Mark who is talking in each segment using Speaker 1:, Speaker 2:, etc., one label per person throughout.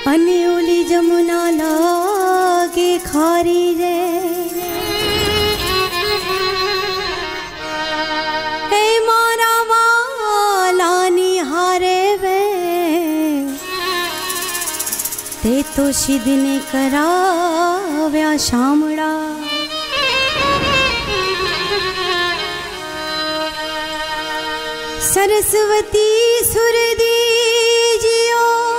Speaker 1: अनउली जमुना लागे खारी रे, ए मारा वाला निहारे वे, ते तो शिद ने कराव्या शामड़ा। सरस्वती सुर दीजियो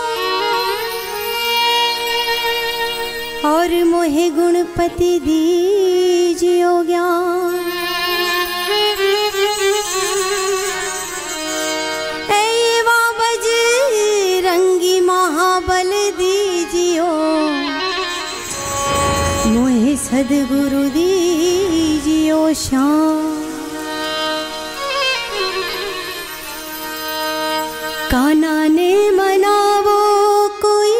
Speaker 1: और मोहे गुणपति दीजियो ज्ञान। एवा बजरंगी महाबल दीजियो, मोहे सदगुरु दीजियो श्याम। कान्हा ने मनावो कोई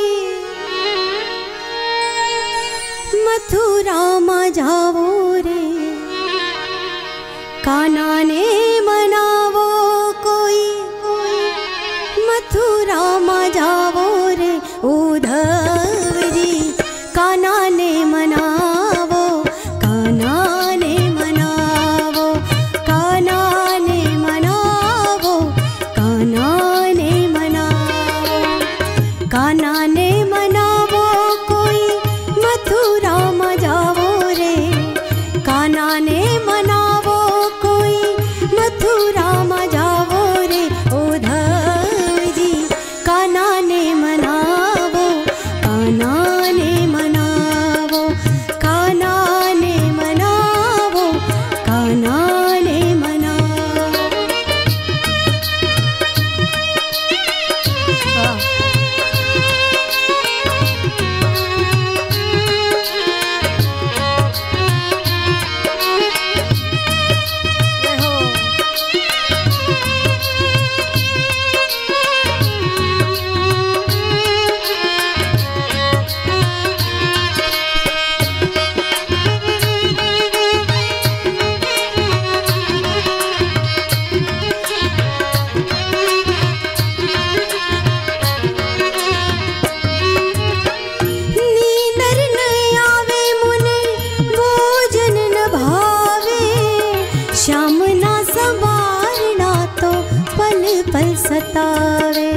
Speaker 1: मथुरा में जावो रे, कान्हा ने मनावो कोई मथुरा में जावो रे। उद्धव जी कान्हा ने मनावो, कान्हा ने मनावो, कान्हा ने मनावो, कान्हा ने मनावो, कान्हा ने मनावो कोई मथुरा में जावो रे, कान्हा ने मनावो कोई मथुरा में जावो रे। उद्धव जी कान्हा ने मनावो, कान्हा ने मनावो, कान्हा ने मनावो, कान्हा ने मनावो। नींदर न आवे मुने भोजन न भावे, श्याम ना संवारना तो पल पल सतावे।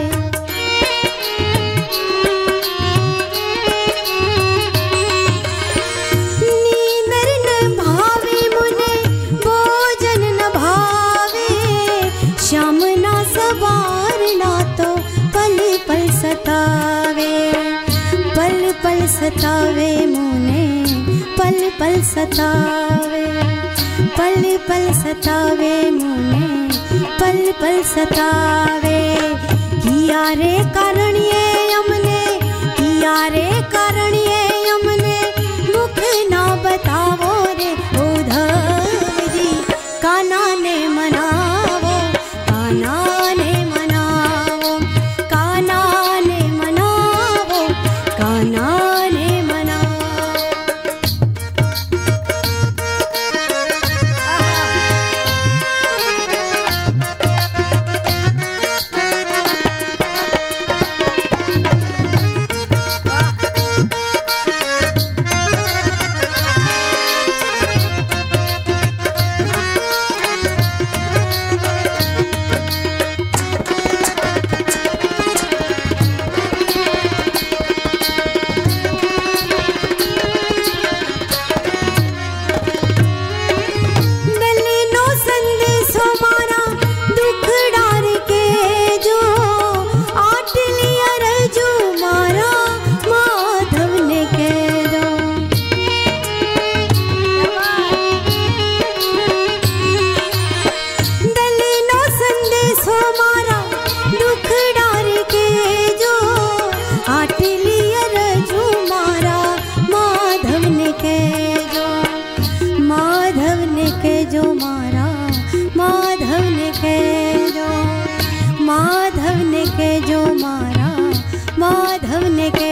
Speaker 1: नींदर न भावे मुने भोजन न भावे, श्याम ना संवारना तो पल पल सतावे। पल पल सतावे मुने, पल पल सतावे, पल पल सतावे मुने, पल पल सतावे। किया रे कारण ये यमने, किया रे कारण ये यमने, मुख ना बतावो रे। उद्धव जी कान्हा ने मनावो, कान्हा ने मनावो, कान्हा ने मनावो, कान्हा ने मनावो। दलिनो संदेशो मारा दुख डार के जो, आट लिया रजू मारा माधव ने कह दो। दलिनो संदेशो मारा दुख डार के जो, आट लिया रजू मारा माधव ने कह दो। माधव ने कह जो मारा, माधव ने कह जो, माधव ने कह जो मारा, माधव ने कह